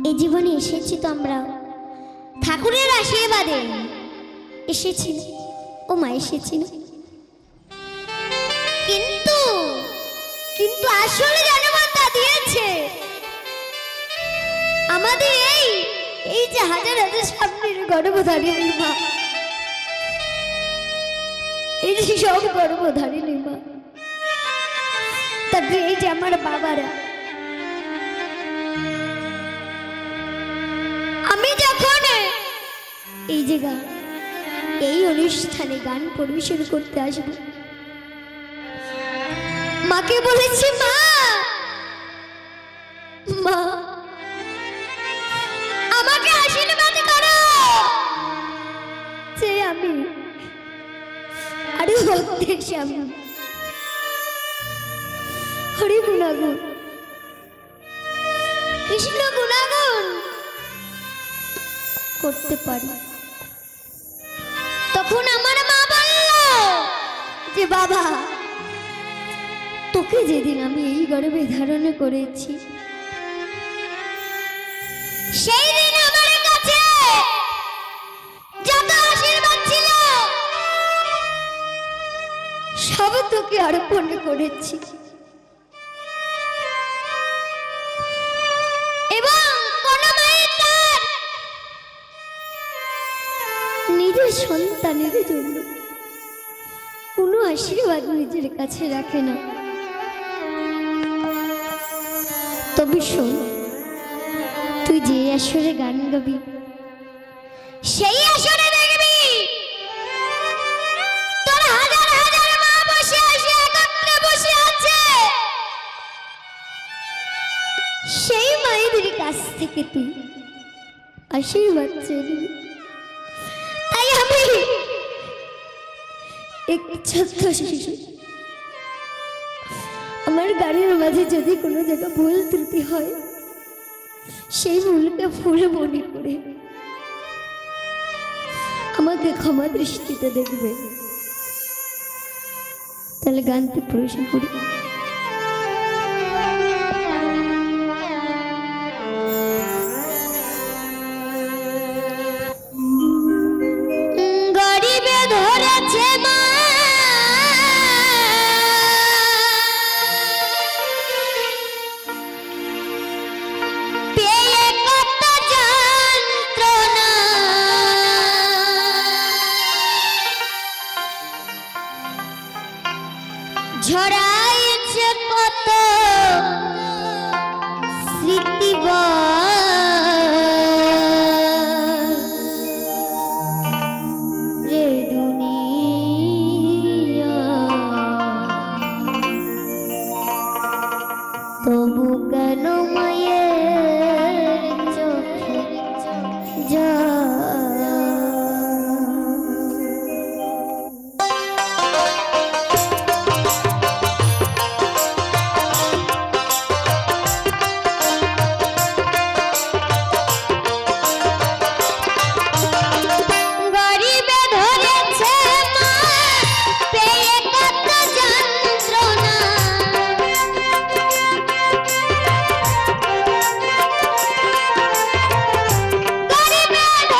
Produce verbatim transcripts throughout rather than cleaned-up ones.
এই জীবনে এসেছি তো আমরা ঠাকুরের আশীর্বাদে এসেছি। ও মা এসেছি না, কিন্তু কিন্তু আসলে জনমাতা দিয়েছে আমাদের এই এই যে হাজার হাজার সামনের গর্ভধারিণী মা, এই যে সব গর্ভধারিণী মা, তবে এই যে আমার বাবারা, আমি যখন এই যে গান এই অনুষ্ঠানে গান পরিবেশন করতে আসব, মাকে বলেছি মা মা আমাকে আশীর্বাদ করো যে আমি আরে ভক্তের সামনে হরি গুণাগুণ কৃষ্ণ গুণাগুণ করতে পারি। তখন আমার মা বলল যে বাবা, তোকে যেদিন আমি এই গর্ভে ধারণ করেছি সেই দিন আমার কাছে যত আশীর্বাদ ছিল সব তোকে অর্পণ করেছি, এবং কোন মায়ের তার নিজের সন্তানের জন্য কোনো আশীর্বাদ নিজের কাছে রাখে না। তবে শোন, তুই যে আসরে গান গাবি সেই আসরে দেখবি তোর হাজার হাজার মা বসে আসে একত্রে বসে আছে, সেই মায়েদের কাছ থেকে তুই আশীর্বাদ চেয়ে নিবি। তাই আমি এক ছোট্ট শিশু, আমার গাড়ির মাঝে যদি কোনো জায়গা ভুল ত্রুটি হয় সেই ভুলকে ভুল মনে করে আমাকে ক্ষমা দৃষ্টিতে দেখবে। তাহলে গানটি পরিবেশন করি। গরিবে ধরেছে মা ঝরাইছে কত স্মৃতি রে দুনিয়া, তবু কেন মায়ের চোখে যা গরিবে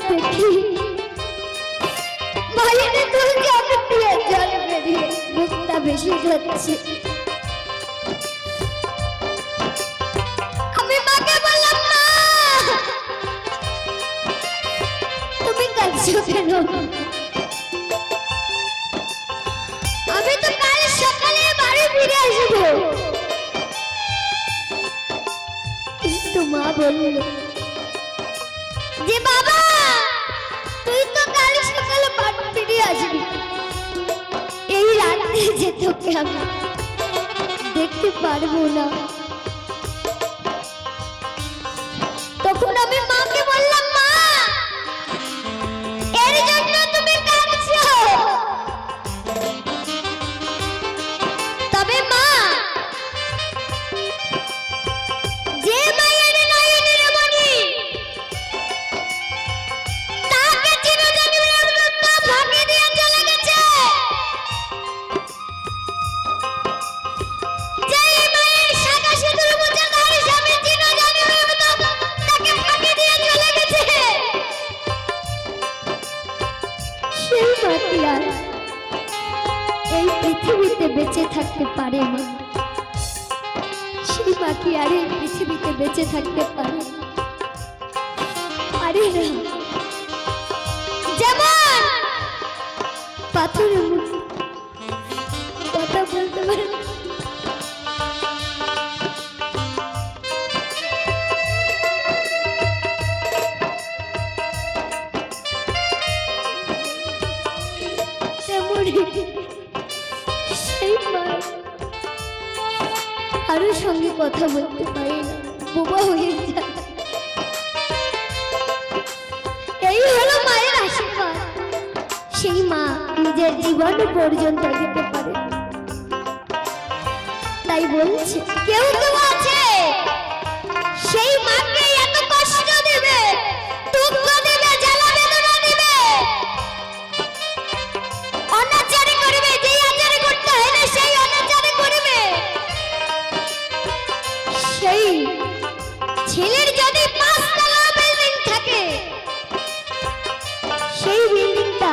দেখি মায়ের দুই চোখ দিয়ে জল বেরিয়ে মুখটা বেশি যাচ্ছে। আমি মাকে বললাম, মা তুমি কাঁদছো কেন? আমি তো কাল সকালে বাড়ি ফিরে আসবো। কিন্তু মা বলল যে বাবা তুই তো কাল সকালে বাড়ি ফিরে আসবি, এই রাতে যে তোকে আমি দেখতে পারবো না। তখন আমি মাকে বললাম, মা এর জন্য তুমি কাঁদছো? তবে মা যে মায়ের নয়নের মণি তাকে চিরজীবনের জন্য ফাঁকি দিয়ে চলে গেছে, যেই মায়ের শাখা সিঁদুর মুছে তার স্বামী চিরজীবনের মতো তাকে ফাঁকি দিয়ে চলে গেছে, সেই মাটি আর এই পৃথিবীতে বেঁচে থাকতে পারে না। সেই মা কি আর এই পৃথিবীতে বেঁচে থাকতে পারে? পারে না। যেমন পাথরের মুখ কথা বলতে পারে না, তেমনই সেই মা কারোর সঙ্গে কথা বলতে পারে না, বোবা হয়ে যায়। এই হলো মায়ের আশীর্বাদ। সেই মা নিজের জীবন পর্যন্ত দিতে পারে। তাই বলছে কেউ কেউ আছে সেই মাকে এত কষ্ট দেবে, দুঃখ দেবে, জ্বালা বেদনা দেবে, অনাচার করবে, যেই আচার করতে হয় না সেই অনাচার করবে। সেই ছেলের যদি পাঁচতলা বিল্ডিং থাকে, সেই বিল্ডিংটা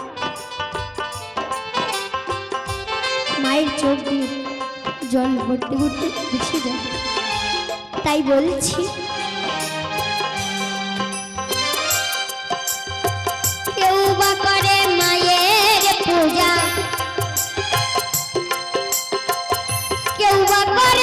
মায়ের চোখ দিয়ে জল ভরতে ভরতে ভেসে যাবে। তাই বলছি কেউ বা করে মায়ের পূজা, কেউ বা করে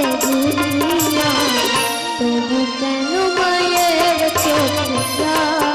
কেন মায়ের চোখ